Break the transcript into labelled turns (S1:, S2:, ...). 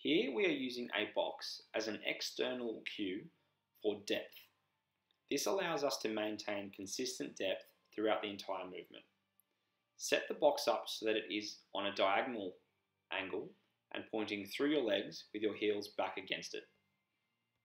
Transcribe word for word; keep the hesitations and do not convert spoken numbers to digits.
S1: Here we are using a box as an external cue for depth. This allows us to maintain consistent depth throughout the entire movement. Set the box up so that it is on a diagonal angle and pointing through your legs with your heels back against it.